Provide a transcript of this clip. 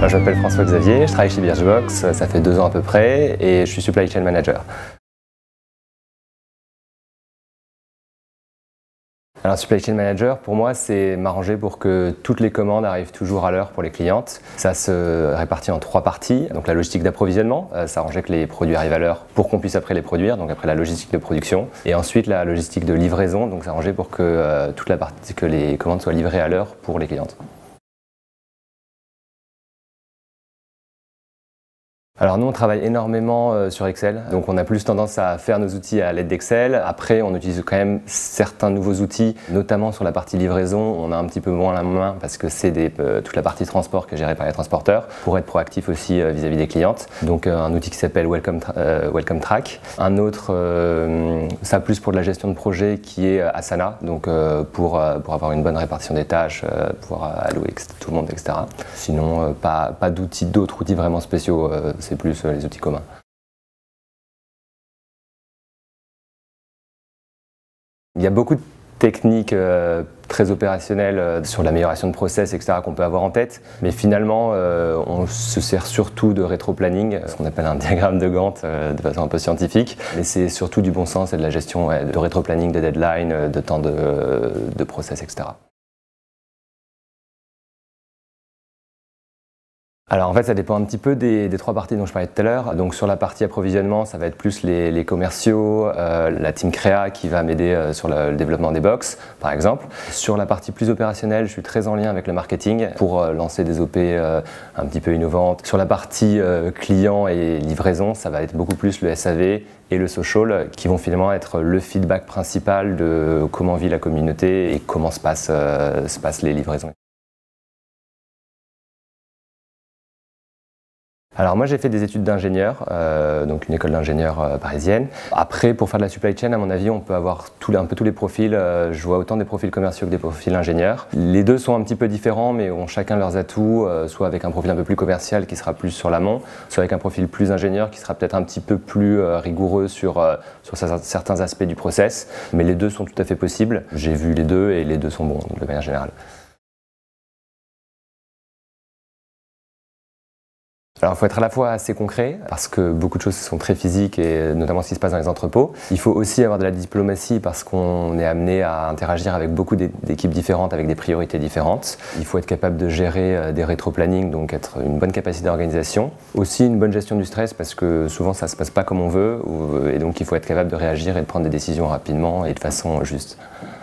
Je m'appelle François Xavier, je travaille chez Birchbox, ça fait 2 ans à peu près et je suis Supply Chain Manager. Alors Supply Chain Manager, pour moi, c'est m'arranger pour que toutes les commandes arrivent toujours à l'heure pour les clientes. Ça se répartit en 3 parties. Donc la logistique d'approvisionnement, s'arranger que les produits arrivent à l'heure pour qu'on puisse après les produire, donc après la logistique de production. Et ensuite la logistique de livraison, donc s'arranger pour que toute la partie, que les commandes soient livrées à l'heure pour les clientes. Alors nous on travaille énormément sur Excel, donc on a plus tendance à faire nos outils à l'aide d'Excel. Après on utilise quand même certains nouveaux outils, notamment sur la partie livraison, on a un petit peu moins la main parce que c'est toute la partie transport qui est gérée par les transporteurs, pour être proactif aussi vis-à-vis des clientes. Donc un outil qui s'appelle Welcome Track. Un autre, ça plus pour de la gestion de projet, qui est Asana, donc pour avoir une bonne répartition des tâches, pouvoir allouer tout le monde, etc. Sinon pas d'autres outils vraiment spéciaux. C'est plus les outils communs. Il y a beaucoup de techniques très opérationnelles sur l'amélioration de process, etc. qu'on peut avoir en tête, mais finalement on se sert surtout de rétro-planning, ce qu'on appelle un diagramme de Gantt de façon un peu scientifique, mais c'est surtout du bon sens et de la gestion de rétro-planning, de deadline, de temps de process, etc. Alors en fait ça dépend un petit peu des 3 parties dont je parlais tout à l'heure. Donc sur la partie approvisionnement, ça va être plus les commerciaux, la team créa qui va m'aider sur le développement des box par exemple. Sur la partie plus opérationnelle, je suis très en lien avec le marketing pour lancer des OP un petit peu innovantes. Sur la partie client et livraison, ça va être beaucoup plus le SAV et le social qui vont finalement être le feedback principal de comment vit la communauté et comment se passent les livraisons. Alors moi j'ai fait des études d'ingénieur, donc une école d'ingénieur parisienne. Après pour faire de la supply chain, à mon avis, on peut avoir un peu tous les profils. Je vois autant des profils commerciaux que des profils ingénieurs. Les deux sont un petit peu différents mais ont chacun leurs atouts, soit avec un profil un peu plus commercial qui sera plus sur l'amont, soit avec un profil plus ingénieur qui sera peut-être un petit peu plus rigoureux sur certains aspects du process. Mais les deux sont tout à fait possibles. J'ai vu les deux et les deux sont bons de manière générale. Alors il faut être à la fois assez concret, parce que beaucoup de choses sont très physiques, et notamment ce qui se passe dans les entrepôts. Il faut aussi avoir de la diplomatie, parce qu'on est amené à interagir avec beaucoup d'équipes différentes, avec des priorités différentes. Il faut être capable de gérer des rétro-planning, donc être une bonne capacité d'organisation. Aussi une bonne gestion du stress, parce que souvent ça ne se passe pas comme on veut, et donc il faut être capable de réagir et de prendre des décisions rapidement et de façon juste.